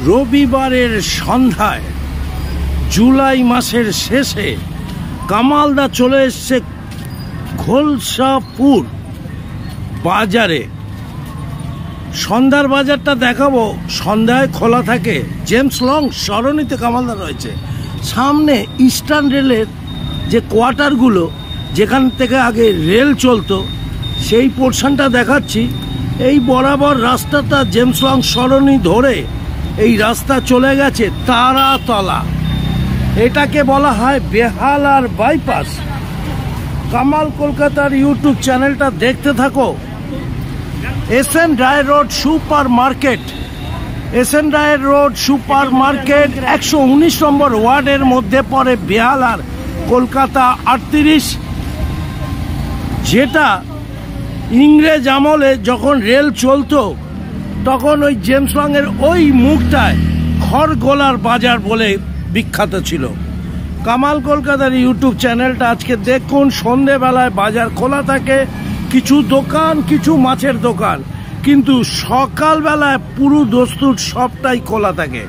রবিবারের সন্ধ্যায় জুলাই মাসের শেষে কামালদা চলে এসছে ঘোলসাপুর বাজারে। সন্ধ্যার বাজারটা দেখাবো, সন্ধ্যায় খোলা থাকে। জেমস লং সরণিতে কামালদা রয়েছে। সামনে ইস্টার্ন রেলের যে কোয়ার্টারগুলো, যেখান থেকে আগে রেল চলতো, সেই পোর্শনটা দেখাচ্ছি। এই বরাবর রাস্তাটা জেমস লং সরণি ধরে এই রাস্তা চলে গেছে তারাতলা। এটাকে বলা হয় বেহালার বাইপাস। কামাল কলকাতার ইউটিউব চ্যানেলটা দেখতে থাকো। S N Roy road super market, S N Roy road super market 119 number ওয়ার্ডের মধ্যে পড়ে বেহালার, কলকাতা 38। যেটা ইংরেজ আমলে যখন রেল চলতো তখন ওই জেমস লং এর ওই মুখটায় খড়গোলার বাজার বলে বিখ্যাত ছিল। কামাল কলকাতার ইউটিউব চ্যানেলটা আজকে দেখুন। সন্ধেবেলায় বাজার খোলা থাকে, কিছু দোকান, কিছু মাছের দোকান, কিন্তু সকালবেলায় পুরো দস্তুর সবটাই খোলা থাকে।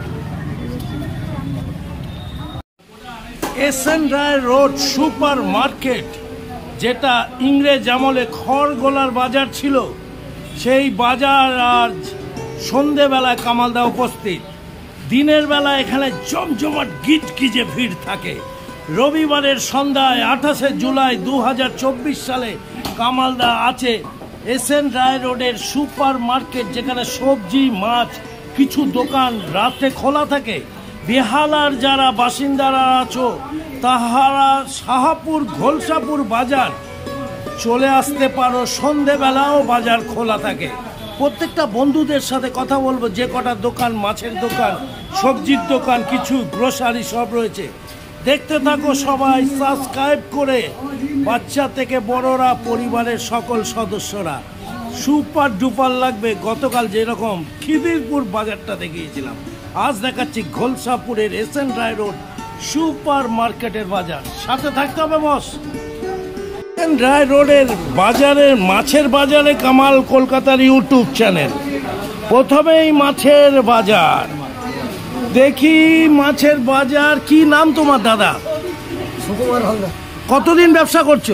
S N Roy road super market, যেটা ইংরেজ আমলে খড়গোলার বাজার ছিল, সেই বাজার আর সন্ধেবেলায় কামালদা উপস্থিত। দিনের বেলা এখানে জমজমাট গিজগিজে ভিড় থাকে। রবিবারের সন্ধ্যায় 28শে জুলাই 2024 সালে কামালদা আছে এসএন রায় রোডের সুপার মার্কেট, যেখানে সবজি, মাছ, কিছু দোকান রাতে খোলা থাকে। বেহালার যারা বাসিন্দারা আছো তাহারা শাহপুর ঘোলসাপুর বাজার চলে আসতে পারো। সন্ধেবেলাও বাজার খোলা থাকে। প্রত্যেকটা বন্ধুদের সাথে কথা বলবো। যে কটা দোকান, মাছের দোকান, সবজির দোকান, কিছু গ্রোসারি সব রয়েছে। দেখতে থাকো সবাই, সাবস্ক্রাইব করে। বাচ্চা থেকে বড়রা, পরিবারের সকল সদস্যরা। সুপার ডুপার লাগবে। গতকাল যেরকম খিদিরপুর বাজারটা দেখিয়েছিলাম, আজ দেখাচ্ছি ঘোলসাপুরের এসএন রায় রোড সুপার মার্কেটের বাজার। সাথে থাকতে হবে বস। এসএন রায় রোডের বাজারের মাছের বাজারে কামাল কলকাতার ইউটিউব চ্যানেল। প্রথমেই মাছের বাজার দেখি। মাছের বাজার, কি নাম তোমার দাদা? সুকুমার হালদার। কতদিন ব্যবসা করছো?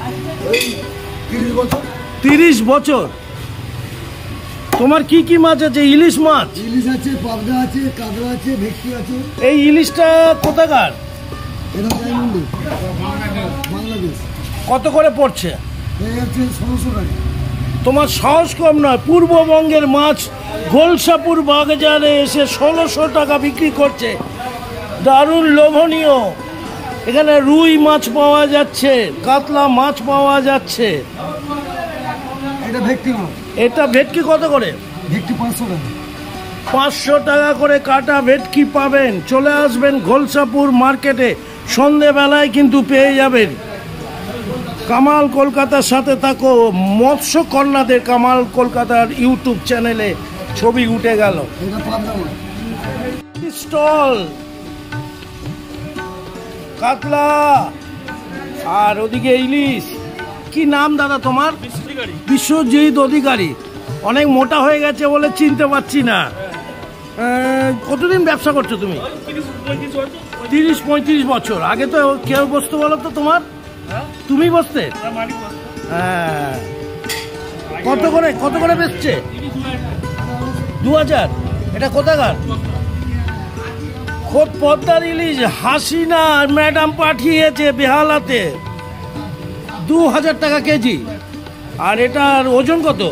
30 বছর। 30 বছর। তোমার কি কি মাছ আছে? ইলিশ মাছ? ইলিশ আছে, পাবদা আছে, কাঁকড়া আছে, ভেটকি আছে। এই ইলিশটা কোথাকার? এটা ডায়মন্ড, বাংলাদেশ। কত করে পড়ছে? এই হচ্ছে 1600 টাকা। তোমার সাহস কম নয়। পূর্ববঙ্গের মাছ ঘোলসাপুর বাজারে এসে 1600 টাকা বিক্রি করছে। দারুণ লোভনীয়। এখানে রুই মাছ পাওয়া যাচ্ছে, কাতলা মাছ পাওয়া যাচ্ছে। এটা ভেটকি মাছ। এটা ভেটকি কত করে? ভেটকি 500 টাকা। 500 টাকা করে কাটা ভেটকি পাবেন। চলে আসবেন ঘোলসাপুর মার্কেটে। সন্ধেবেলায় কিন্তু পেয়ে যাবেন। কামাল কলকাতার সাথে থাকো। মৎস্য কন্যাদের কামাল কলকাতার ইউটিউব চ্যানেলে ছবি উঠে গেল। এটা পাবদা মাছ। স্টল, কাতলা, আর ওদিকে ইলিশ। কি নাম দাদা তোমার? বিশ্বজিৎ অধিকারী। অনেক মোটা হয়ে গেছে বলে চিনতে পারছি না। কতদিন ব্যবসা করছো তুমি? 30-35 বছর। আগে তো কেউ বসতো বলো তো তোমার? তুমি বসতে? হ্যাঁ। কত করে বেচছে? 2000। এটা কোথাকার? খোদ পদ্মার ইলিশ। হাসিনা ম্যাডাম পাঠিয়েছে বেহালাতে। 2000 টাকা কেজি। আর এটার ওজন কত?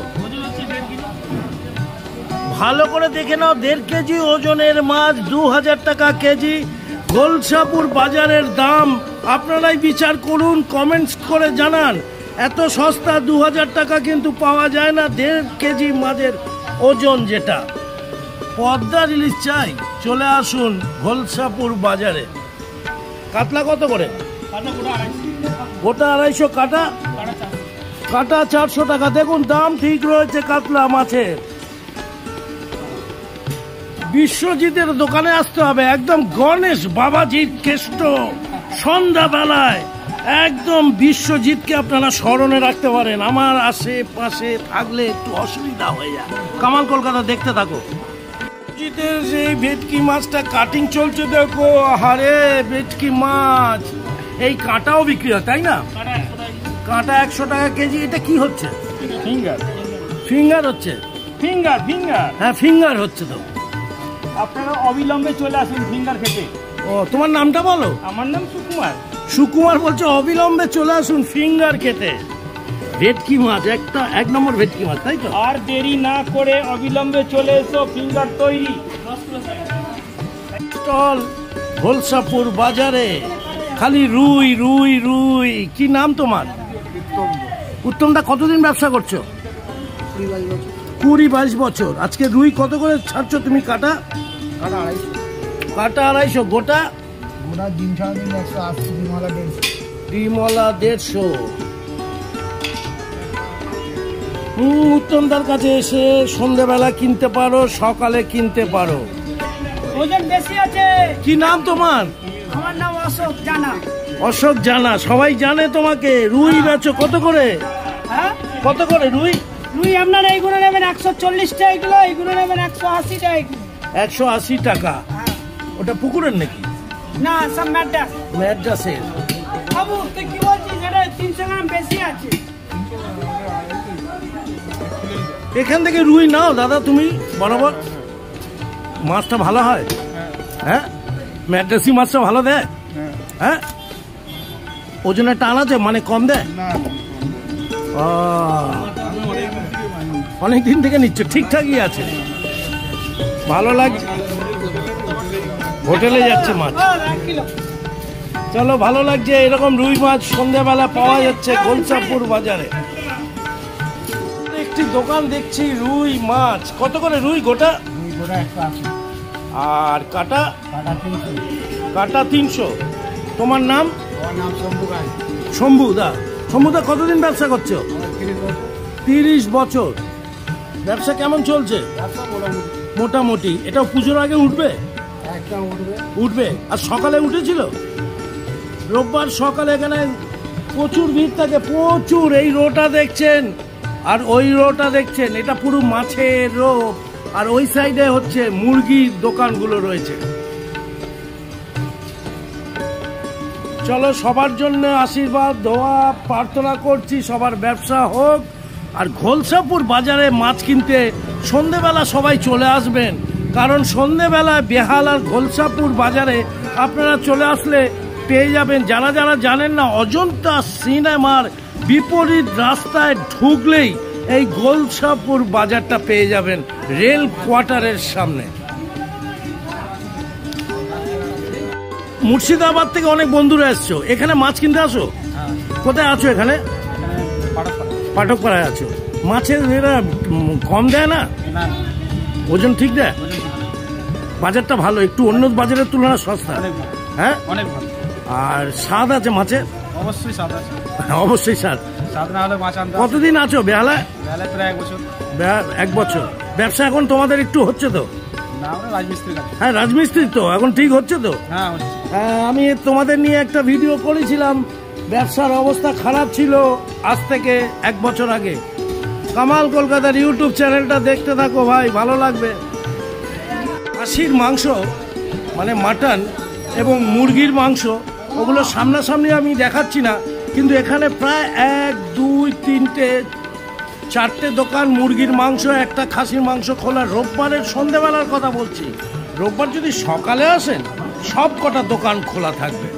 ভালো করে দেখে নাও। 1.5 কেজি ওজনের মাছ 2000 টাকা কেজি। ঘোলসাপুর বাজারের দাম আপনারাই বিচার করুন, কমেন্টস করে জানান। এত সস্তা 2000 টাকা কিন্তু পাওয়া যায় না 1.5 কেজি মাছের ওজন যেটা। পদ্মার ইলিশ চাই, চলে আসুন ঘোলসাপুর বাজারে। কাতলা কত করে? গোটা 250। কাটা? কাটা 400 টাকা। দেখুন দাম ঠিক রয়েছে কাতলা মাছের। বিশ্বজিতের দোকানে আসতে হবে। একদম গণেশ বাবাজির কেষ্ট। সন্ধ্যাবেলায় একদম বিশ্বজিৎকে আপনারা স্মরণে রাখতে পারেন। আমার আশেপাশে থাকলে একটু অসুবিধা হয়ে যায়। কামাল কলকাতা দেখতে থাকো। সুজিতের সেই ভেটকি মাছটা কাটিং চলছে দেখো। আরে ভেটকি মাছ, এই কাঁটাও বিক্রি হয় তাই না? কাঁটা 100 টাকা কেজি। এটা কি হচ্ছে? ফিঙ্গার। ফিঙ্গার হচ্ছে? ফিঙ্গার ফিঙ্গার হ্যাঁ ফিঙ্গার হচ্ছে তো। আপনারা অবিলম্বে চলে আসুন ফিঙ্গার খেতে। ও তোমার নামটা বলো। আমার নাম সুকুমার। সুকুমার বলছে অবিলম্বে চলে আসুন ফিঙ্গার খেতে। ভেটকি মাছ একটা 1 নম্বর ভেটকি মাছ তাই তো? আর দেরি না করে অবিলম্বে চলে এসো, ফিঙ্গার তৈরি। স্টল ঘোলসাপুর বাজারে, খালি রুই রুই রুই। কি নাম তোমার? উত্তমদা কতদিন ব্যবসা করছো? 20-22 বছর। আজকে রুই কত করে ছাড়ছো তুমি কাটা? কাটা 250। গোটা ডিম ছাড়া দিন 180, ডিমওয়ালা 150। ডিমওয়ালা 150। উত্তমদার কাছে এসে সন্ধ্যেবেলা কিনতে পারো, সকালে কিনতে পারো। ওজন বেশি আছে। কি নাম তোমার? আমার নাম অশোক জানা। অশোক জানা, সবাই জানে তোমাকে। রুই বেচো কত করে? হ্যাঁ, কত করে রুই? রুই আপনার এইগুলো নেবেন 140 টাকা কিলো, এইগুলো নেবেন 180 টাকা কিলো। 180 টাকা। ওটা পুকুরের নাকি? না, সব ম্যাডাস। ম্যাড্রাসের। বাবু তুই কি বলছিস? এটা 300 গ্রাম বেশি আছে। এখান থেকে রুই নাও দাদা তুমি বরাবর। মাছটা ভালো হয়? হ্যাঁ, ম্যাড্রাসি মাছটা ভালো দেয়? হ্যাঁ, ওজনে টান আছে মানে কম দেয়? অনেক দিন থেকে নিচ্ছ, ঠিকঠাকই আছে, ভালো লাগছে। হোটেলে যাচ্ছে মাছ। চলো, ভালো লাগছে। এরকম রুই মাছ সন্ধ্যাবেলা পাওয়া যাচ্ছে ঘোলসাপুর বাজারে। একটি দোকান দেখছি রুই মাছ। কত করে রুই গোটা? আর কাটা? কাটা 300। তোমার নাম? শম্ভুদা। শম্ভুদা কতদিন ব্যবসা করছো? 30 বছর। ব্যবসা কেমন চলছে? মোটামুটি। এটাও পুজোর আগে উঠবে? উঠবে। আর সকালে উঠেছিল? রোববার সকালে এখানে প্রচুর ভিড় থাকে, প্রচুর। এই রোটা দেখছেন আর ওই রোটা দেখছেন, এটা পুরো মাছের রো। আর ওই সাইডে হচ্ছে মুরগির দোকানগুলো রয়েছে। চলো, সবার জন্য আশীর্বাদ দোয়া প্রার্থনা করছি, সবার ব্যবসা হোক। আর ঘোলসাপুর বাজারে মাছ কিনতে সন্ধেবেলা সবাই চলে আসবেন, কারণ সন্ধেবেলায় বেহাল আর ঘোলসাপুর বাজারে আপনারা চলে আসলে পেয়ে যাবেন। যারা যারা জানেন না, অজন্তা সিনেমার বিপরীত রাস্তায় ঢুকলেই এই ঘোলসাপুর বাজারটা পেয়ে যাবেন, রেল কোয়ার্টারের সামনে। মুর্শিদাবাদ থেকে অনেক বন্ধুরা এসছো, এখানে মাছ কিনতে আসো? কোথায় আছো? এখানে পাঠকপাড়ায় আছো। মাছের এরা কম দেয় না? ওজন ঠিক দেয়? বাজারটা ভালো, একটু অন্য বাজারের তুলনায় সস্তা। হ্যাঁ, অনেক ভালো। আর স্বাদ আছে মাছের? অবশ্যই স্বাদ আছে। অবশ্যই স্বাদ। স্বাদ না হলে মাছ আনতে। কতদিন আছো বেহালায়? বেহালায় প্রায় 1 বছর। 1 বছর। ব্যবসা এখন তোমাদের একটু হচ্ছে তো? না, আমরা রাজমিস্ত্রি কাজ। হ্যাঁ, রাজমিস্ত্রি তো এখন ঠিক হচ্ছে তো? হ্যাঁ, হচ্ছে। আমি তোমাদের নিয়ে একটা ভিডিও করেছিলাম, ব্যবসার অবস্থা খারাপ ছিল আজ থেকে 1 বছর আগে। কামাল কলকাতার ইউটিউব চ্যানেলটা দেখতে থাকো ভাই, ভালো লাগবে। খাসির মাংস মানে মাটন এবং মুরগির মাংস, ওগুলো সামনাসামনি আমি দেখাচ্ছি না, কিন্তু এখানে প্রায় 1, 2, 3, 4টে দোকান মুরগির মাংস, একটা খাসির মাংস খোলা। রোববারের সন্ধ্যেবেলার কথা বলছি। রোববার যদি সকালে আসেন, সব কটা দোকান খোলা থাকবে।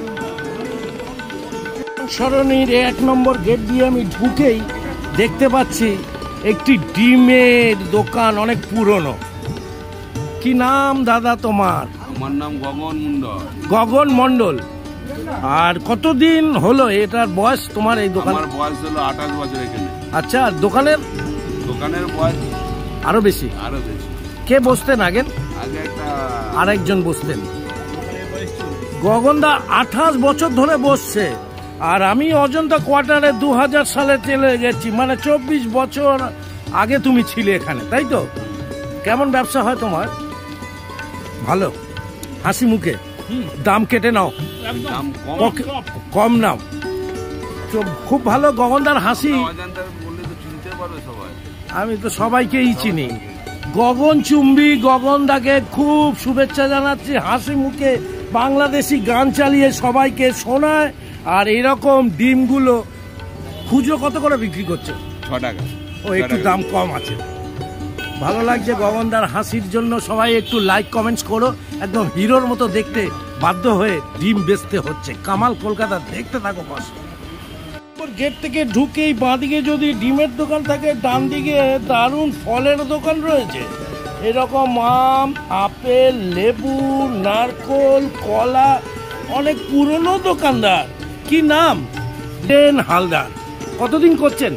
সরণির 1 নম্বর গেট দিয়ে আমি ঢুকেই দেখতে পাচ্ছি একটি ডিমের দোকান, অনেক পুরনো। কি নাম দাদা তোমার? আমার নাম গগন মন্ডল। গগন মন্ডল। আর কতদিন হলো এটার বয়স তোমার এই দোকান? আমার বয়স হলো 28 বছর এখানে। আচ্ছা, দোকানের বয়স আরো বেশি? আরো বেশি। কে বসতেন আগে? আগে একটা আরেকজন বসতেন। গগনদা 28 বছর ধরে বসছে। আর আমি অজন্তা কোয়ার্টারে 2000 সালে চলে গেছি, মানে 24 বছর আগে তুমি ছিলে এখানে, তাই তো? কেমন ব্যবসা হয় তোমার? ভালো, হাসি মুখে। দাম কেটে নাও? দাম কম নাও। খুব ভালো। গগনদার হাসি। অজান্তা বললে তো চিনতে পারবে সবাই। আমি তো সবাইকেই চিনি। গগনচুম্বী গগনদাকে খুব শুভেচ্ছা জানাচ্ছি, হাসি মুখে বাংলাদেশি গান চালিয়ে সবাইকে শোনায়। আর এরকম ডিমগুলো খুচরো কত করে বিক্রি করছে? 6 টাকা। ও একটু দাম কম আছে। ভালো লাগছে গগনদার হাসির জন্য। সবাই একটু লাইক কমেন্টস করো। একদম হিরোর মতো দেখতে বাধ্য হয়ে ডিম বেচতে হচ্ছে। কামাল কলকাতা দেখতে থাকো বস। গেট থেকে ঢুকেই বাঁদিকে যদি ডিমের দোকান থাকে, ডান দিকে দারুণ ফলের দোকান রয়েছে। এরকম আম, আপেল, লেবু, নারকোল, কলা, অনেক পুরনো দোকানদার। কি নাম? দেন হালদার। কতদিন করছেন?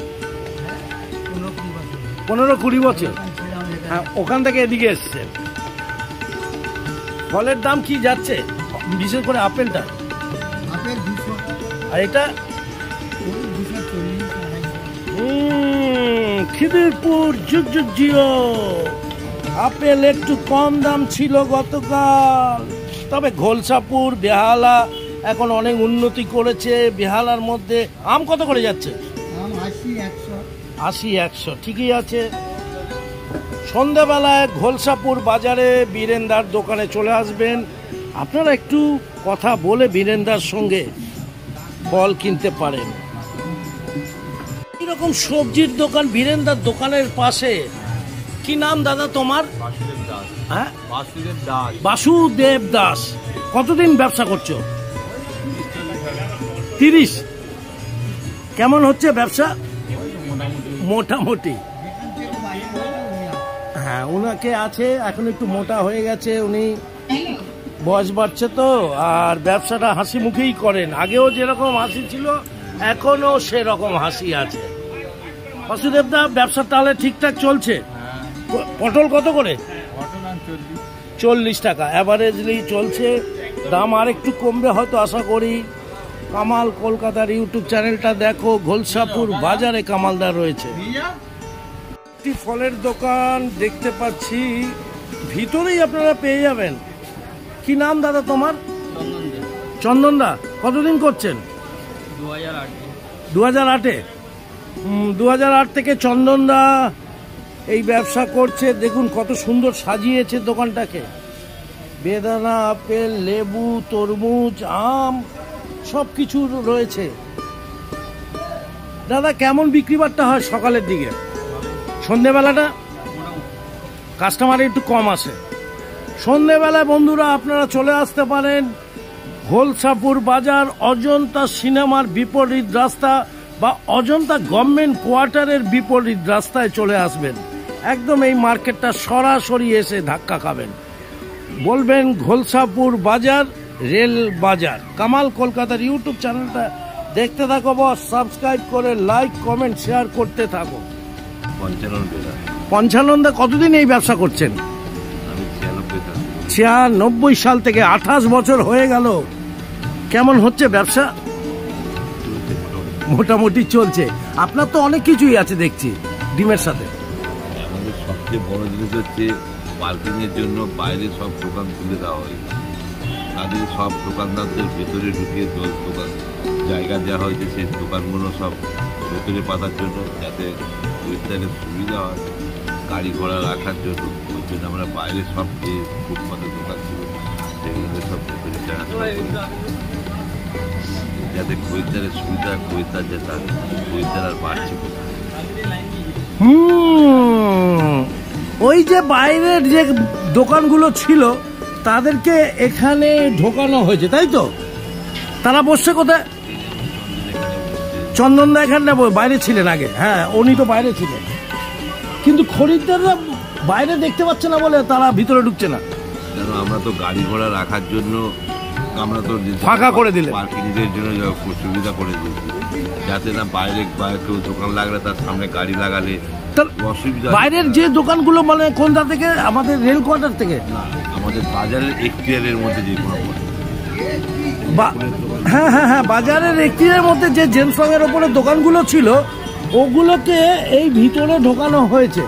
15-20 বছর। হ্যাঁ, ওখান থেকে এদিকে এসছেন। ফলের দাম কি যাচ্ছে, বিশেষ করে আপেলটা? আপেল 200, আর এটা 240, খিদিরপুর যুগ যুগ জিও। আপেল একটু কম দাম ছিল গতকাল, তবে ঘোলসাপুর, বেহালা এখন অনেক উন্নতি করেছে। বেহালার মধ্যে আম কত করে যাচ্ছে? আম 80-100। 80-100 ঠিকই আছে। সন্ধ্যাবেলায় ঘোলসাপুর বাজারে বীরেন্দার দোকানে চলে আসবেন। আপনারা একটু কথা বলে বীরেন্দার সঙ্গে ফল কিনতে পারেন। এরকম সবজির দোকান বীরেন্দার দোকানের পাশে। কি নাম দাদা তোমার? হ্যাঁ, বাসুদেব দাস। কতদিন ব্যবসা করছো? 30। কেমন হচ্ছে ব্যবসা? মোটামুটি। হ্যাঁ, ওনাকে আছে, এখন একটু মোটা হয়ে গেছে উনি, বয়স বাড়ছে তো। আর ব্যবসাটা হাসি মুখেই করেন। আগেও যেরকম হাসি ছিল এখনো সেরকম হাসি আছে। বাসুদেব দা, ব্যবসা তাহলে ঠিকঠাক চলছে? পটল কত করে? 40 টাকা অ্যাভারেজলি চলছে। দাম আর একটু কমবে হয়তো আশা করি। কামাল কলকাতার ইউটিউব চ্যানেলটা দেখো। ঘোলসাপুর বাজারে কামালদার রয়েছে। একটি ফলের দোকান দেখতে পাচ্ছি, ভিতরেই আপনারা পেয়ে যাবেন। কি নাম দাদা তোমার? চন্দন দা। কতদিন করছেন? 2008-এ। 2008 থেকে চন্দন দা এই ব্যবসা করছে। দেখুন কত সুন্দর সাজিয়েছে দোকানটাকে। বেদানা, আপেল, লেবু, তরমুজ, আম সব কিছু রয়েছে। দাদা, কেমন বিক্রি বাট্টা হয় সকালের দিকে? সন্ধেবেলাটা কাস্টমার একটু কম আসে। সন্ধেবেলায় বন্ধুরা আপনারা চলে আসতে পারেন ঘোলসাপুর বাজার, অজন্তা সিনেমার বিপরীত রাস্তা বা অজন্তা গভর্নমেন্ট কোয়ার্টারের বিপরীত রাস্তায় চলে আসবেন। একদম এই মার্কেটটা সরাসরি এসে ধাক্কা খাবেন, বলবেন ঘোলসাপুর বাজার, রেল বাজার। কামাল কলকাতার ইউটিউব চ্যানেলটা দেখতে থাকো বস। সাবস্ক্রাইব করে লাইক কমেন্ট শেয়ার করতে থাকো। 55 কতদিন এই ব্যবসা করছেন? 96 সাল থেকে। 28 বছর হয়ে গেল। কেমন হচ্ছে ব্যবসা? মোটামুটি চলছে। আপনার তো অনেক কিছুই আছে দেখছি ডিমের সাথে। আমাদের সবচেয়ে বড় জিনিস হচ্ছে পার্কিং এর জন্য বাইরে সব দোকান খুলে দেওয়া হয়েছে। তাদের সব দোকানদারদের ভেতরে ঢুকিয়ে দোকান জায়গা দেওয়া হয়েছে। সেই দোকানগুলো সব ভেতরে পাতার জন্য, যাতে পরিষ্কারের সুবিধা হয় গাড়ি ঘোড়া রাখার জন্য। ওই জন্য আমরা বাইরে সব যে ফুটপাতের দোকান ছিল সেগুলোকে সব ভেতরে যাতে খরিদ্দারের সুবিধা, খরিদ্দার যেটা খরিদ্দার আর বাড়ছে। ওই যে বাইরের যে দোকানগুলো ছিল তাদেরকে এখানে ঢোকানো হয়েছে, তাই তো? তারা বসছে কোথায়? চন্দনদা এখানে বাইরে ছিলেন আগে। হ্যাঁ, উনি তো বাইরে ছিলেন, কিন্তু খরিদ্দাররা বাইরে দেখতে পাচ্ছে না বলে তারা ভিতরে ঢুকছে না। কেন, আমরা তো গাড়ি ঘোড়া রাখার জন্য আমরা তো ফাঁকা করে দিলে পার্কিংয়ের জন্য সুবিধা করে দিয়েছি, যাতে না বাইরে কেউ দোকান লাগলে তার সামনে গাড়ি লাগালে অসুবিধা। বাইরের যে দোকানগুলো মানে কোনটা থেকে? আমাদের রেল কোয়ার্টার থেকে না, আমাদের বাজারের এখতিয়ারের মধ্যে যে কোনো হ্যাঁ হ্যাঁ হ্যাঁ, বাজারের এখতিয়ারের মধ্যে যে জেমসং এর ওপরে দোকানগুলো ছিল ওগুলোকে এই ভিতরে ঢোকানো হয়েছে।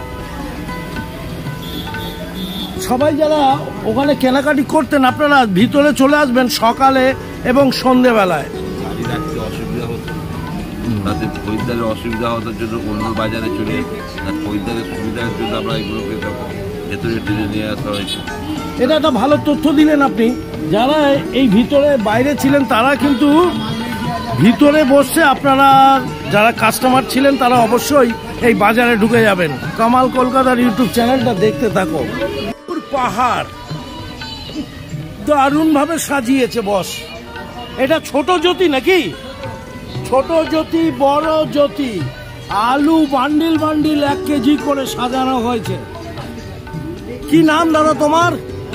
সবাই যারা ওখানে কেনাকাটি করতেন আপনারা ভিতরে চলে আসবেন সকালে এবং সন্ধেবেলায়। গাড়ি রাখতে অসুবিধা হতো, তাতে খরিদ্দারের অসুবিধা হওয়ার জন্য অন্য বাজারে চলে, খরিদ্দারের সুবিধার জন্য আমরা এগুলো পেতাম। ভেতরে টেনে নিয়ে আসা হয়েছে। এটা একটা ভালো তথ্য দিলেন আপনি। যারা এই ভিতরে বাইরে ছিলেন তারা কিন্তু ভিতরে বসে, আপনারা যারা কাস্টমার ছিলেন তারা অবশ্যই এই বাজারে ঢুকে যাবেন। কামাল কলকাতার ইউটিউব চ্যানেলটা দেখতে থাকো। পাহাড় দারুণভাবে সাজিয়েছে বস। এটা ছোট জ্যোতি নাকি? ছোট জ্যোতি, বড় জ্যোতি, আলু বান্ডিল বান্ডিল 1 কেজি করে সাজানো হয়েছে। কি নাম দাদা তোমার?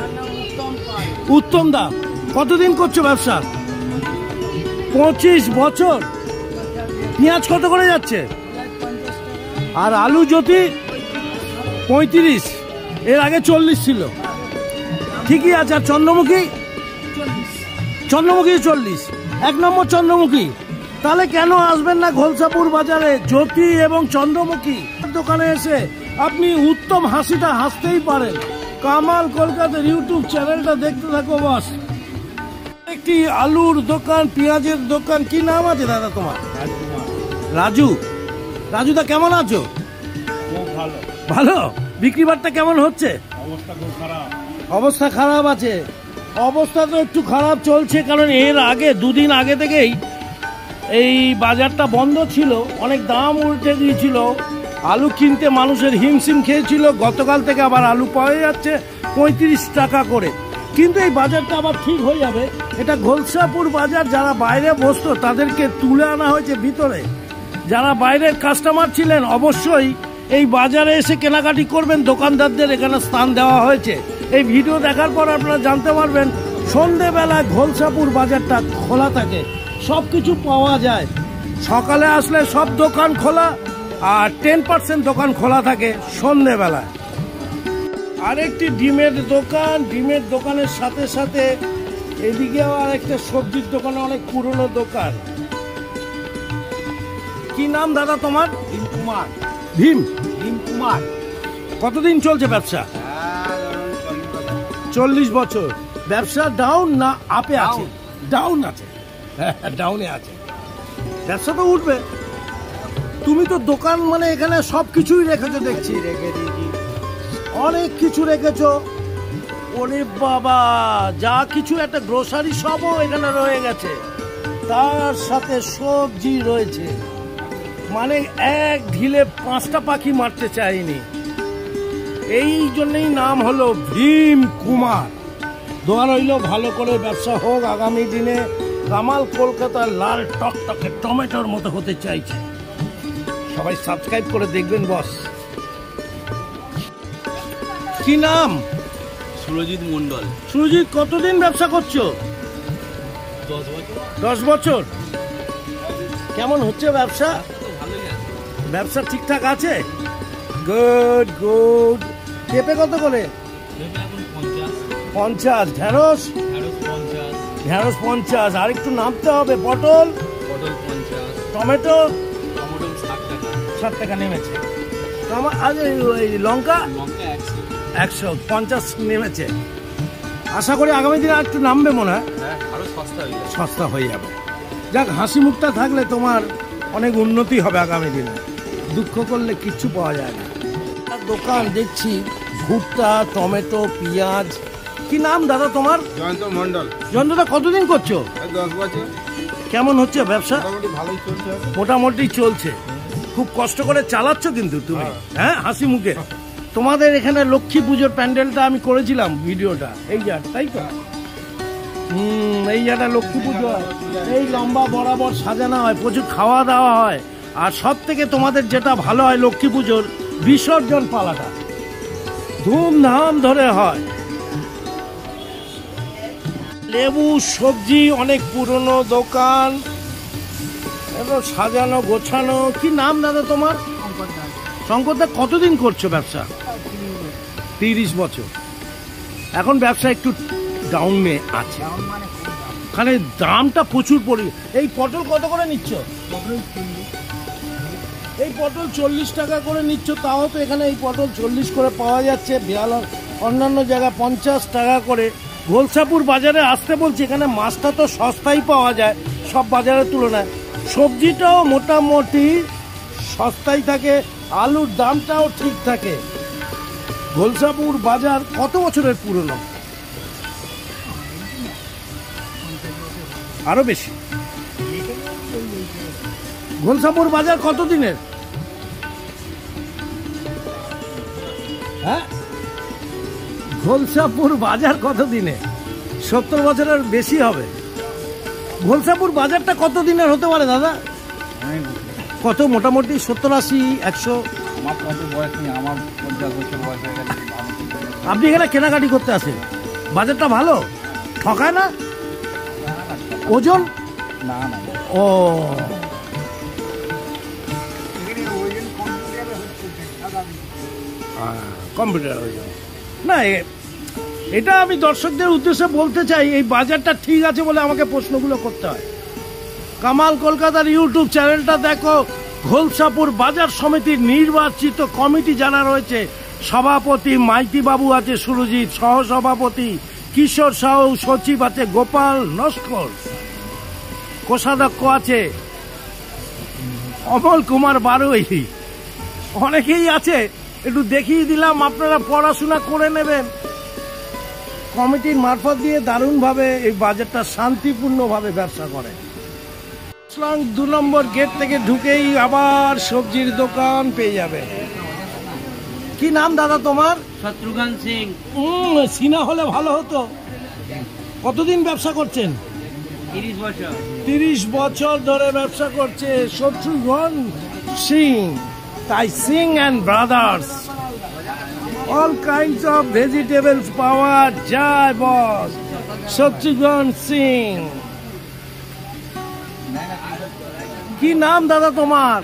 উত্তম দা। কতদিন করছো ব্যবসা? 25 বছর। পেঁয়াজ কত করে যাচ্ছে? আর আলু জ্যোতি 35, এর আগে 40 ছিল। ঠিকই আছে। আর চন্দ্রমুখী? চন্দ্রমুখী 40, 1 নম্বর চন্দ্রমুখী। তাহলে কেন আসবেন না ঘোলসাপুর বাজারে জ্যোতি এবং চন্দ্রমুখী দোকানে এসে আপনি উত্তম হাসিটা হাসতেই পারেন। কামাল কলকাতার ইউটিউব চ্যানেলটা দেখতে থাকো বস। একটি আলুর দোকান, পেঁয়াজের দোকান। কি নাম আছে দাদা তোমার? রাজু। রাজুদা কেমন আছো? ভালো। বিক্রি বাট্টা কেমন হচ্ছে? অবস্থা খারাপ আছে। অবস্থা তো একটু খারাপ চলছে, কারণ এর আগে 2 দিন আগে থেকেই এই বাজারটা বন্ধ ছিল। অনেক দাম উল্টে গিয়েছিল, আলু কিনতে মানুষের হিমশিম খেয়েছিল। গতকাল থেকে আবার আলু পাওয়া যাচ্ছে 35 টাকা করে। কিন্তু এই বাজারটা আবার ঠিক হয়ে যাবে। এটা ঘোলসাপুর বাজার। যারা বাইরে বসতো তাদেরকে তুলে আনা হয়েছে ভিতরে। যারা বাইরের কাস্টমার ছিলেন অবশ্যই এই বাজারে এসে কেনাকাটি করবেন। দোকানদারদের এখানে স্থান দেওয়া হয়েছে। এই ভিডিও দেখার পর আপনারা জানতে পারবেন সন্ধেবেলায় ঘোলসাপুর বাজারটা খোলা থাকে, সব কিছু পাওয়া যায়। সকালে আসলে সব দোকান খোলা, আর 10% দোকান খোলা থাকে সন্ধেবেলায়। আরেকটি ডিমের দোকান। ডিমের দোকানের সাথে সাথে এদিকেও আরেকটা সবজির দোকান, অনেক পুরনো দোকান। কি নাম দাদা তোমার? ভীম কুমার। ভীম কুমার। কতদিন চলছে ব্যবসা? 40 বছর। ব্যবসা ডাউন না আপে আছে? ডাউন আছে। ডাউনে আছে। ব্যবসা তো উঠবে। তুমি তো দোকান মানে এখানে সবকিছুই রেখেছো দেখছি। অনেক কিছু রেখেছো। ওরে বাবা, যা কিছু একটা গ্রোসারি সবও এখানে রয়ে গেছে। তার সাথে সবজি রয়েছে। মানে এক ঢিলে 5টা পাখি মারতে চাইনি। এই জন্যই নাম হলো ভীম কুমার। দোয়া রইল ভালো করে ব্যবসা হোক আগামী দিনে। কামাল কলকাতার লাল টকটকে টমেটোর মতো হতে চাইছে। সবাই সাবস্ক্রাইব করে দেখবেন বস। কি নাম? সুরজিৎ মন্ডল। সুরজিৎ, কতদিন ব্যবসা করছো? 10 বছর। কেমন হচ্ছে ব্যবসা? ব্যবসা ঠিকঠাক আছে? Good good. পেঁপে কত করে? 50। ঢেঁড়স? ঢেঁড়স 50। আর একটু নামতে হবে। পটল? 50। টমেটো? 60 টাকা নেমেছে। আজ লঙ্কা 150 নেমেছে। আশা করি আগামী দিনে একটু নামবে মনে হয়। আরো সস্তা হয়ে যাবে। যাক, হাসি মুখটা থাকলে তোমার অনেক উন্নতি হবে আগামী দিনে। দুঃখ করলে কিচ্ছু পাওয়া যায় না। দোকান দেখছি ভুট্টা, টমেটো, পেঁয়াজ। কি নাম দাদা তোমার? জয়ন্ত মন্ডল। জয়ন্তদা, কতদিন করছো? 10 বছর। কেমন হচ্ছে ব্যবসা? ভালোই চলছে। মোটামুটি চলছে। খুব কষ্ট করে চালাচ্ছ কিন্তু তুমি। হ্যাঁ, হাসি মুখে। তোমাদের এখানে লক্ষ্মী পুজোর প্যান্ডেলটা আমি করেছিলাম ভিডিওটা। এই জায়গা, তাই তো? এই জায়গাটা লক্ষ্মী পুজো হয়। এই লম্বা বরাবর সাজানো হয়, প্রচুর খাওয়া দাওয়া হয়। আর সব থেকে তোমাদের যেটা ভালো হয় লক্ষ্মী পুজোর বিসর্জন পালাটা ধুমধাম ধরে হয়। লেবু, সবজি, অনেক পুরনো দোকান, সাজানো গোছানো। কি নাম দাদা তোমার? শঙ্কর দা। কতদিন করছো ব্যবসা? 30 বছর। এখন ব্যবসা একটু ডাউনে আছে, ওখানে দামটা প্রচুর পড়ে। এই পটল কত করে নিচ্ছ? এই পটল 40 টাকা করে নিচ্ছ। তাও তো এখানে এই পটল 40 করে পাওয়া যাচ্ছে। অন্যান্য জায়গায় 50 টাকা করে। ঘোলসাপুর বাজারে আসতে বলছি, এখানে মাছটা তো সস্তাই পাওয়া যায় সব বাজারের তুলনায়। সবজিটাও মোটামুটি সস্তাই থাকে, আলুর দামটাও ঠিক থাকে। ঘোলসাপুর বাজার কত বছরের পুরনো? আরো বেশি। ঘোলসাপুর বাজার কত দিনের? হ্যাঁ, ঘোলসাপুর বাজার কত দিনে? 70 বছরের বেশি হবে। ঘোলসাপুর বাজারটা কত দিনের হতে পারে দাদা? কত মোটামুটি 70, 80, 100? আমার কত বয়স নেই, আমার 50 বছর বয়স হয়ে গেছে। আপনি এখানে কেনাকাটি করতে আসেন, বাজারটা ভালো, ঠকায় না? ওজন? না না, ও, কম্পিউটার ওজন না। এটা আমি দর্শকদের উদ্দেশ্যে বলতে চাই, এই বাজারটা ঠিক আছে বলে আমাকে প্রশ্নগুলো করতে হয়। কামাল কলকাতার ইউটিউব চ্যানেলটা দেখো। ঘোলসাপুর বাজার সমিতির নির্বাচিত কমিটি যারা রয়েছে, সভাপতি মাইতি বাবু আছে সুরজিৎ, সহসভাপতি কিশোর সাহু, সচিব আছে গোপাল নস্কর, কোষাধ্যক্ষ আছে অমল কুমার বারুই, অনেকেই আছে। একটু দেখিয়ে দিলাম, আপনারা পড়াশোনা করে নেবেন। কমিটির মারফত দিয়ে দারুণভাবে এই বাজারটা শান্তিপূর্ণভাবে ব্যবসা করে। 2 নম্বর গেট থেকে ঢুকেই আবার সবজির দোকান পেয়ে যাবে। কি নাম দাদা তোমার? শত্রুঘ্ন সিং। সিনা হলে ভালো হতো। কতদিন ব্যবসা করছেন? 30 বছর। 30 বছর ধরে ব্যবসা করছে শত্রুঘ্ন সিং। তাই Singh and brothers, all kinds of vegetables পাওয়া যায় বস। শত্রুঘ্ন সিং। কি নাম দাদা তোমার?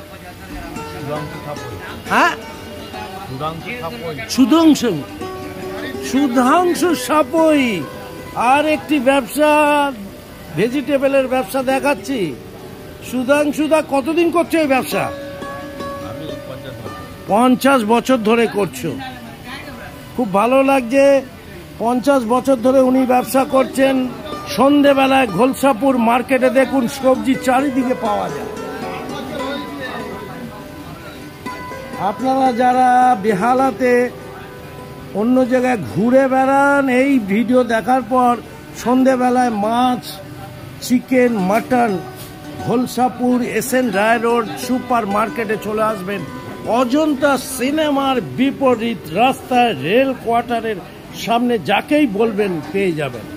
হ্যাঁ, সুধাংশু। সুধাংশু সাপই। আর একটি ব্যবসা, ভেজিটেবলের ব্যবসা দেখাচ্ছি। সুধাংশুদা কতদিন করছো এই ব্যবসা? 50 বছর ধরে করছো। খুব ভালো লাগছে, 50 বছর ধরে উনি ব্যবসা করছেন। সন্ধেবেলায় ঘোলসাপুর মার্কেটে দেখুন সবজি চারিদিকে পাওয়া যায়। আপনারা যারা বেহালাতে অন্য জায়গায় ঘুরে বেড়ান, এই ভিডিও দেখার পর সন্ধেবেলায় মাছ, chicken, mutton Gholsapur SN Roy road super মার্কেটে চলে আসবেন। অজন্তা সিনেমার বিপরীত রাস্তায় রেল কোয়ার্টারের সামনে যাকেই বলবেন পেয়ে যাবেন।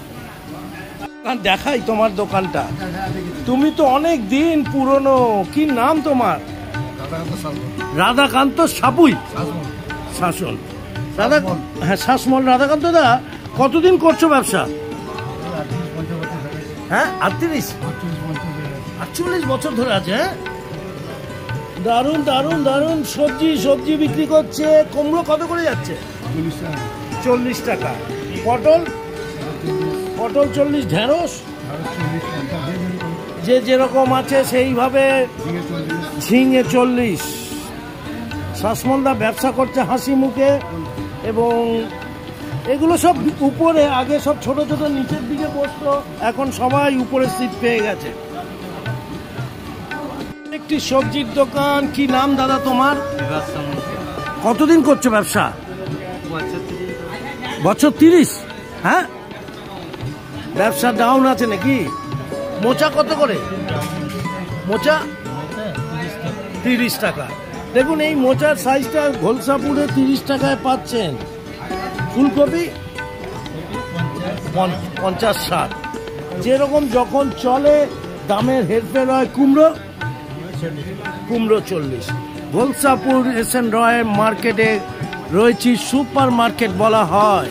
দেখাই তোমার দোকানটা। তুমি তো অনেক দিন পুরনো। কি নাম তোমার? রাধাকান্ত সাপুই। শাসন রাধা, হ্যাঁ শাসমল। রাধাকান্ত দা কতদিন করছো ব্যবসা? হ্যাঁ 48 বছর ধরে আছে। হ্যাঁ, দারুণ দারুণ দারুণ। সবজি বিক্রি করছে। কুমড়ো কত করে যাচ্ছে? 40 টাকা। পটল 40। ঢেঁড়স যে যেরকম আছে সেইভাবে। ঝিঙে 40। শাসমলদা ব্যবসা করছে হাসি মুখে। এবং এগুলো সব উপরে, আগে সব ছোট ছোট নিচের দিকে বসতো, এখন সবাই উপরে সিট পেয়ে গেছে। একটি সবজির দোকান। কি নাম দাদা তোমার? কতদিন করছো ব্যবসা? বছর 30। হ্যাঁ, ব্যবসা ডাউন আছে নাকি? মোচা কত করে? মোচা 30 টাকা। দেখুন এই মোচার সাইজটা ঘোলসাপুরে 30 টাকায় পাচ্ছেন। ফুলকপি 50-60। যেরকম যখন চলে দামের হেরফের হয়। কুমড়ো 40। ঘোলসাপুর SN রয় মার্কেটে রয়েছে, সুপার মার্কেট বলা হয়।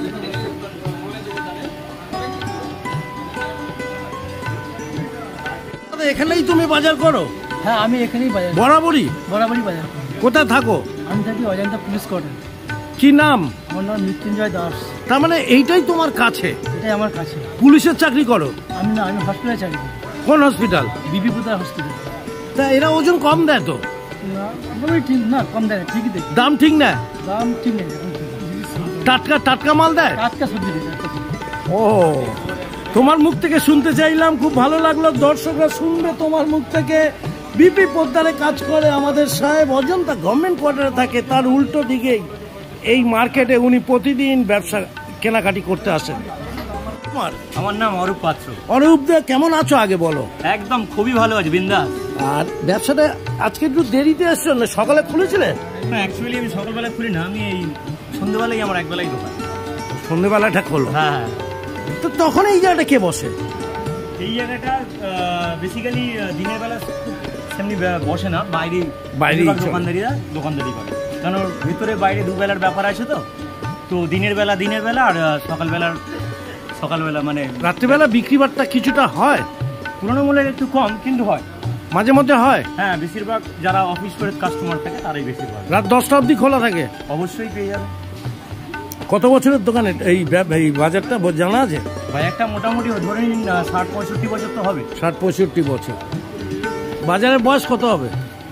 এখানেই তুমি বাজার করো? হ্যাঁ, আমি এখানেই বাজার। বরাবরই বাজার। কোথায় থাকো? আমি থাকি অজন্তা পুলিশ কোয়ার্টার। কি নাম? আমার নাম মৃত্যুঞ্জয় দাস। তার মানে এইটাই তোমার কাছে? এটাই আমার কাছে। পুলিশের চাকরি করো? আমি না, আমি হসপিটালে চাকরি করি। কোন হসপিটাল? বিবিপুতার হসপিটাল। তা এরা ওজন কম দেয় তো? ঠিক না, কম দেয় না, ঠিকই দেখি। দাম ঠিক না? দাম ঠিক নেই। টাটকা মাল দেয়? টাটকা সবজি দেয়। ও, তোমার মুখ থেকে শুনতে চাইলাম, খুব ভালো লাগলো। দর্শকরা শুনবে তোমার মুখ থেকে। বিপি পোদ্দারে কাজ করে আমাদের সাহেব, অজন্তা গভর্নমেন্ট কোয়ার্টারে থাকে, তার উল্টো দিকেই এই মার্কেটে উনি প্রতিদিন ব্যবসা কেনাকাটি করতে আসেন। আমার নাম অরূপ পাত্র। অরূপ দা, কেমন আছো আগে বলো? একদম খুবই ভালো আছে, বিন্দাস। আর ব্যবসাটা আজকে একটু দেরিতে আসছো না? সকালে খুলেছিলে? না, অ্যাকচুয়ালি আমি সকালবেলা খুলি না, আমি এই সন্ধ্যেবেলায় আমার একবেলাই দোকান। সন্ধ্যেবেলাটা খোলো? হ্যাঁ। তো তখন এই জায়গাটা কে বসে? এই জায়গাটা বেসিক্যালি দিনের বেলা সেমনি বসে না, বাইরে দোকানদারি করে, কারণ ভিতরে বাইরে দুবেলার ব্যাপার আছে। তো দিনের বেলা আর সকালবেলা মানে রাত্রিবেলা বিক্রি বাট্টা কিছুটা হয়, তুলনামূলক একটু কম, কিন্তু হয়, মাঝে মধ্যে হয়। হ্যাঁ, বেশিরভাগ যারা অফিস করে কাস্টমার থাকে তারাই বেশিরভাগ। রাত 10টা অবধি খোলা থাকে? অবশ্যই পেয়ে যাবে। কত বছরের দোকানে এই বাজারটা জানা আছে? ভাই একটা মোটামুটি ধরে নিন 60-65 বছর তো হবে। 60-65 বছর। বাজারের বয়স কত হবে?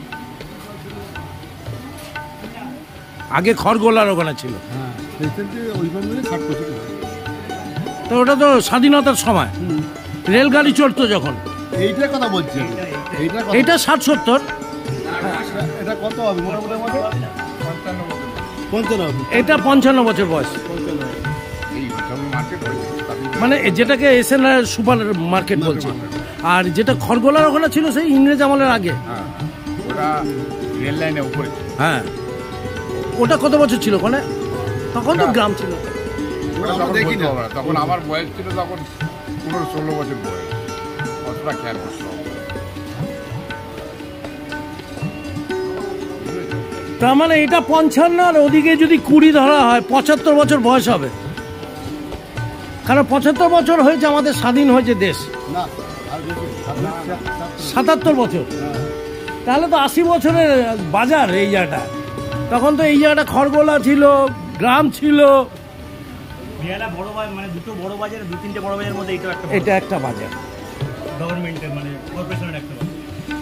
আগে খড়গোলার ওখানে ছিল, তো ওটা তো স্বাধীনতার সময় রেলগাড়ি চড়তো যখন। এইটার কথা বলছি, এটা 60-70। এটা কত হবে? এটা 55 বছর বয়স, মানে যেটাকে এসএন সুপার মার্কেট বলছে। আর যেটা খড়গোলার ওখানে ছিল সেই ইংরেজ আমলের আগে। ওটা রেল লাইনের উপরে। হ্যাঁ, ওটা কত বছর ছিল ওখানে? তখন তো গ্রাম ছিল। তখন আমার বয়স ছিল তখন 15-16 বছর বয়স, অতটা খেয়াল করতে হবে। তার মানে এটা 55 আর ওদিকে যদি 20 ধরা হয় 75 বছর বয়স হবে, কারণ 75 বছর হয়েছে আমাদের স্বাধীন হয়েছে দেশ। 77 বছর, তাহলে তো 80 বছরের বাজার এই জায়গাটা। তখন তো এই জায়গাটা খড়গোলা ছিল, গ্রাম ছিল। বড় মানে দুটো বড় বাজার, 2-3টে বড় বাজারের মধ্যে এটা একটা বাজার, গভর্নমেন্টের মানে কর্পোরেশনের একটা বাজার।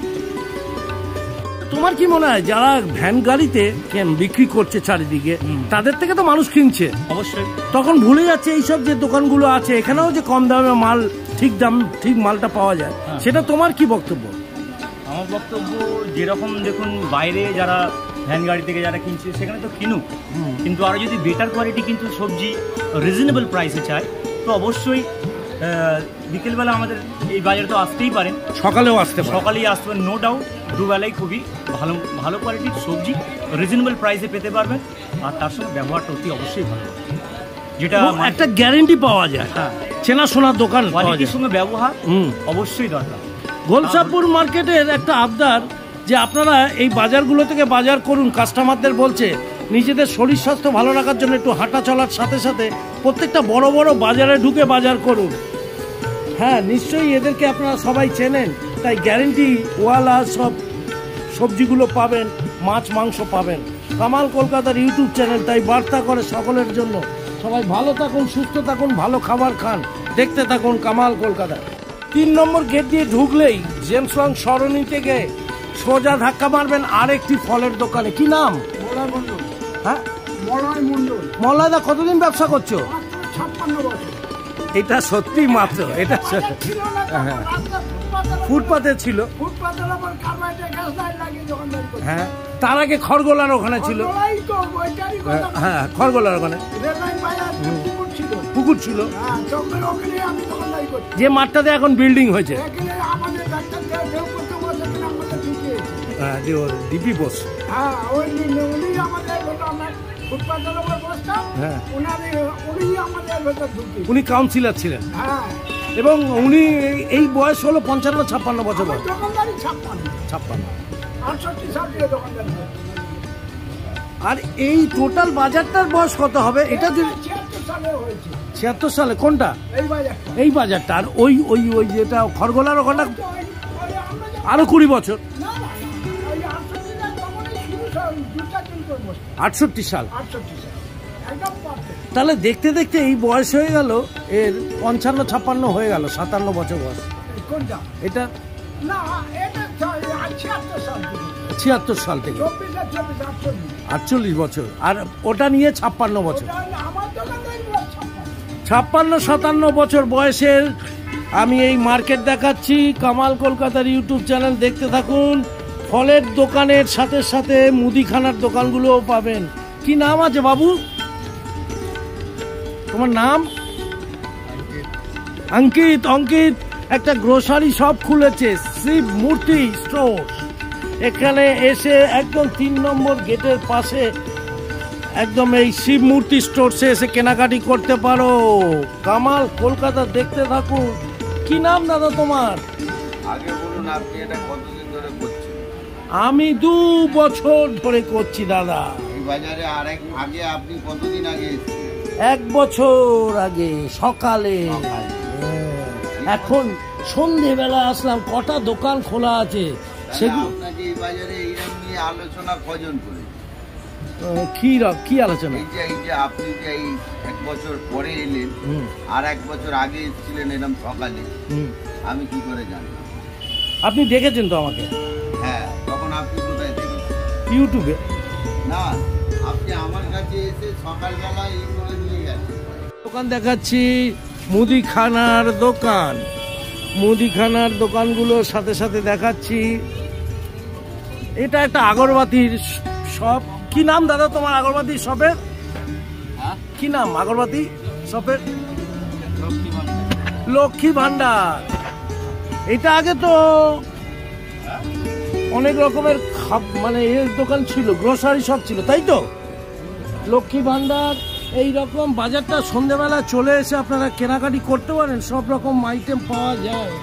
তোমার কি মনে হয় যারা ভ্যান গাড়িতে বিক্রি করছে চারিদিকে, তাদের থেকে তো মানুষ কিনছে অবশ্যই, তখন ভুলে যাচ্ছে এইসব যে দোকানগুলো আছে এখানেও যে কম দামে মাল, ঠিক মালটা পাওয়া যায়। সেটা তোমার কি বক্তব্য? আমার বক্তব্য যেরকম দেখুন, বাইরে যারা ভ্যান গাড়ি থেকে যারা কিনছে সেখানে তো কিনুক, কিন্তু আরও যদি বেটার কোয়ালিটি কিন্তু সবজি রিজনেবল প্রাইসে চায়, তো অবশ্যই বিকেলবেলা আমাদের এই বাজারে তো আসতেই পারেন, সকালেই আসতে পারেন, নো ডাউট। দুবেলাই খুবই ভালো কোয়ালিটির সবজি রিজনেবল প্রাইসে পেতে পারবেন, আর তার সঙ্গে ব্যবহারটা অতি অবশ্যই ভালো, যেটা একটা গ্যারেন্টি পাওয়া যায়। হ্যাঁ, চেনাশোনার দোকান, কোয়ালিটির সঙ্গে ব্যবহার অবশ্যই দরকার। গোলসাপুর মার্কেটের একটা আবদার যে আপনারা এই বাজারগুলো থেকে বাজার করুন, কাস্টমারদের বলছে নিজেদের শরীর স্বাস্থ্য ভালো রাখার জন্য একটু হাঁটা চলার সাথে সাথে প্রত্যেকটা বড় বড় বাজারে ঢুকে বাজার করুন। হ্যাঁ, নিশ্চয়ই এদেরকে আপনারা সবাই চেনেন, তাই গ্যারেন্টি ওয়ালা সব সবজিগুলো পাবেন, মাছ মাংস পাবেন। কামাল কলকাতার ইউটিউব চ্যানেল তাই বার্তা করে সকলের জন্য, সবাই ভালো থাকুন, সুস্থ থাকুন, ভালো খাবার খান, দেখতে থাকুন কামাল কলকাতা। 3 নম্বর গেট দিয়ে ঢুকলেই জেমস লং সরণি থেকে সোজা ধাক্কা মারবেন আরেকটি ফলের দোকানে। কি নাম? হ্যাঁ, মলয়দা, কতদিন ব্যবসা করছো? 56 বছর। এটা সত্যি মাত্র, এটা ফুটপাতে ছিল। হ্যাঁ, তার আগে খড়গোলার ওখানে ছিল। হ্যাঁ, খড়গোলার ওখানে পুকুর ছিল, যে মাঠটাতে এখন বিল্ডিং হয়েছে। হ্যাঁ, ডিপি বোস। উনি কাউন্সিলর ছিলেন এবং উনি এই বয়স হলো 55-56 বছর বয়স। 56। আর এই টোটাল বাজারটার বয়স কত হবে? এটা যদি 76 সালে, কোনটা? এই বাজারটা। আর ওই ওই ওই যেটা খড়গোলার ওখানটা আরো 20 বছর, 68 সাল। তাহলে দেখতে দেখতে এই বয়স হয়ে গেল এর 55-56 হয়ে গেল, 57 বছর বয়স। এটা 76 সাল থেকে 48 বছর, আর ওটা নিয়ে 56 বছর। 56-57 বছর বয়সের আমি এই মার্কেট দেখাচ্ছি। কামাল কলকাতার ইউটিউব চ্যানেল দেখতে থাকুন। ফলের দোকানের সাথে সাথে মুদিখানার দোকানগুলোও পাবেন, কি নাম আছে বাবু? তোমার নাম? অঙ্কিত। অঙ্কিত একটা গ্রোসারি শপ খুলেছে, শিব মূর্তি স্টোর। এখানে এসে একদম 3 নম্বর গেটের পাশে একদম এই শিব মূর্তি স্টোরসে এসে কেনাকাটি করতে পারো। কামাল কলকাতা দেখতে থাকুন। কি নাম দাদা তোমার? আগে বলুন আপনি এটা কতদিন ধরে করছেন? আমি 2 বছর ধরে করছি দাদা। এই বাজারে আগে আপনি কতদিন আগে এসেছিলেন? 1 বছর আগে সকালে। এখন সন্ধেবেলা আসলাম। কটা দোকান খোলা আছে সেগুলো আপনাকে এই বাজারে এইরকম নিয়ে আলোচনা কজন করে? কি আলোচনা? এই যে আপনি যে এই 1 বছর পরে এলেন আর 1 বছর আগে এসেছিলেন এরকম সকালে, আমি কি করে জানলাম? আপনি দেখেছেন তো আমাকে? হ্যাঁ, তখন আপনি কোথায় দেখেছেন? ইউটিউবে। না, আপনি আমার কাছে এসে সকালবেলা এই করে নিয়ে গেছেন। দোকান দেখাচ্ছি, মুদিখানার দোকান। মুদিখানার দোকানগুলোর সাথে সাথে দেখাচ্ছি এটা একটা আগরবাতির শপ। কি নাম দাদা তোমার আগরবাতির শপের? কি নাম আগরবাতি শপের? লক্ষ্মী ভান্ডার। এটা আগে তো অনেক রকমের মানে এর দোকান ছিল, গ্রোসারি শপ ছিল, তাই তো? লক্ষ্মী ভান্ডার এই রকম বাজারটা সন্ধ্যেবেলা চলে এসে আপনারা কেনাকাটি করতে পারেন। সব রকম আইটেম পাওয়া যায়।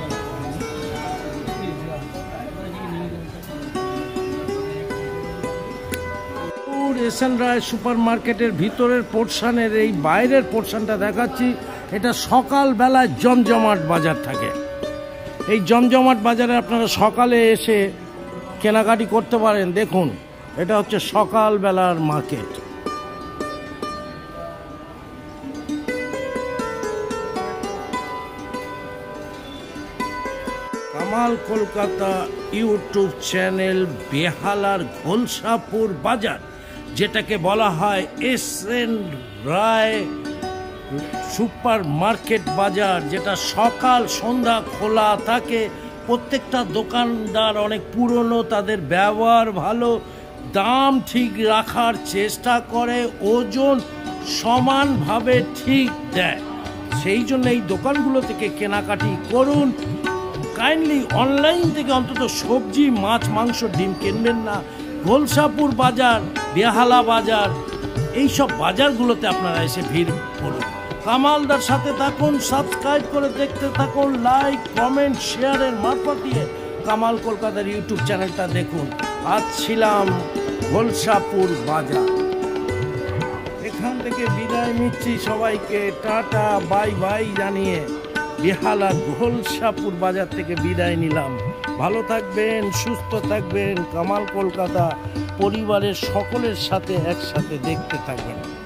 এসএন রায় সুপার মার্কেটের ভিতরের পোর্শনের এই বাইরের পোর্শনটা দেখাচ্ছি। এটা সকালবেলায় জমজমাট বাজার থাকে। এই জমজমাট বাজারে আপনারা সকালে এসে কেনাকাটি করতে পারেন। দেখুন, এটা হচ্ছে সকালবেলার market. Kamal Kolkata YouTube channel বেহালার ঘোলসাপুর বাজার, যেটাকে বলা হয় এসএন রায় সুপার মার্কেট বাজার, যেটা সকাল সন্ধ্যা খোলা থাকে। প্রত্যেকটা দোকানদার অনেক পুরনো, তাদের ব্যবহার ভালো, দাম ঠিক রাখার চেষ্টা করে, ওজন সমানভাবে ঠিক দেয়। সেই জন্য এই দোকানগুলো থেকে কেনাকাটি করুন। কাইন্ডলি অনলাইন থেকে অন্তত সবজি, মাছ, মাংস, ডিম কিনবেন না। ঘোলসাপুর বাজার, বেহালা বাজার, এইসব বাজারগুলোতে আপনারা এসে ভিড় করুন। কামালদার সাথে থাকুন, সাবস্ক্রাইব করে দেখতে থাকুন, লাইক কমেন্ট শেয়ারের মারফত দিয়ে কামাল কলকাতার ইউটিউব চ্যানেলটা দেখুন। আজ ছিলাম ঘোলসাপুর বাজার। এখান থেকে বিদায় নিচ্ছি সবাইকে, টাটা বাই বাই জানিয়ে বেহালা ঘোলসাপুর বাজার থেকে বিদায় নিলাম। ভালো থাকবেন, সুস্থ থাকবেন। কামাল কলকাতা পরিবারের সকলের সাথে একসাথে দেখতে থাকবেন।